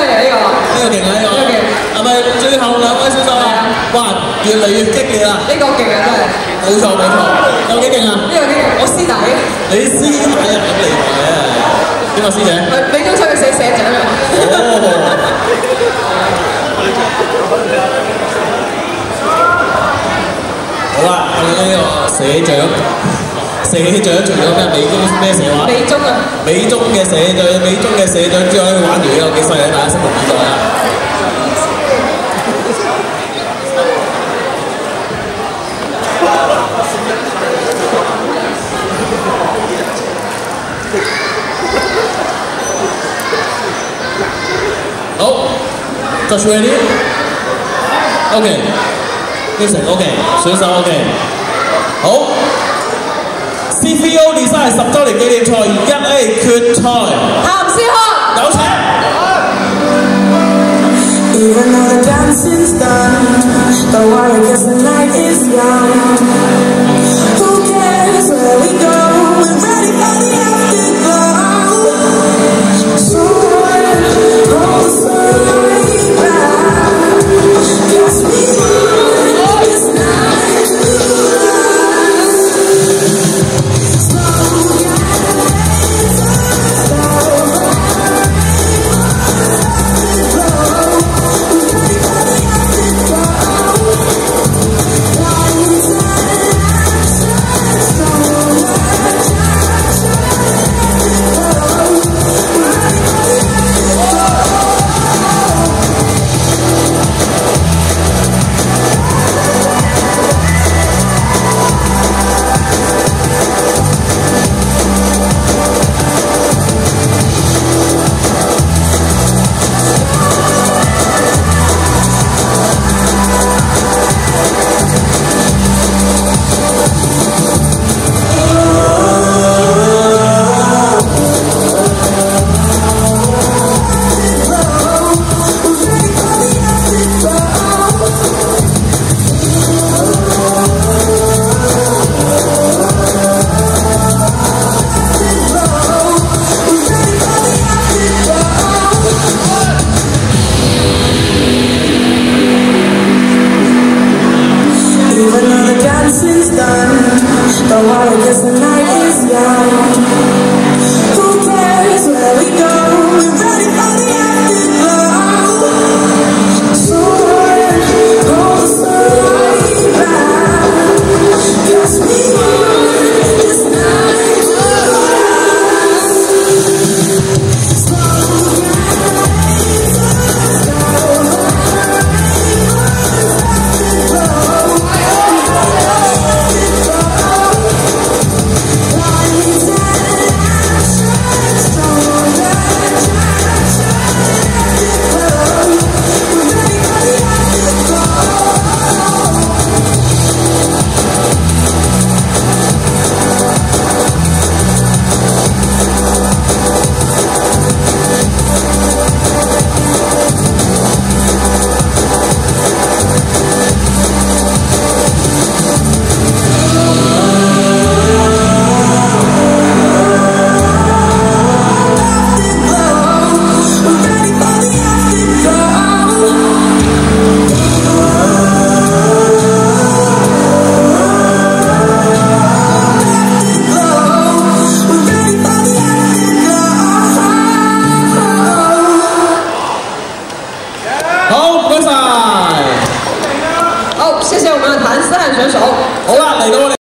嚟呢個。 呢個勁啊！呢個勁。係咪最後兩位選手啊？哇，越嚟越激烈啦！ 呢個勁啊，真係。 冇錯冇錯，有幾勁啊？ 呢個幾勁，我師弟。你師弟啊，咁厲害嘅。邊個師姐？ 美中出去寫社長啊。 好啦，我哋呢個社長，除咗咩美中咩社話？美中啊！美中嘅社長之外，玩完有幾犀利，大家拭目以待啦！好 ，Just ready？OK， Jason OK， 選手 OK， 好。C3yodesign 10週年紀念賽1A 決賽，鹹師康有請。Even though the dancing's done, though I guess the night is young. Who cares where we go? We're ready for the afterglow. So hold the sunlight back. Guess we want this night to last. Slow down, slow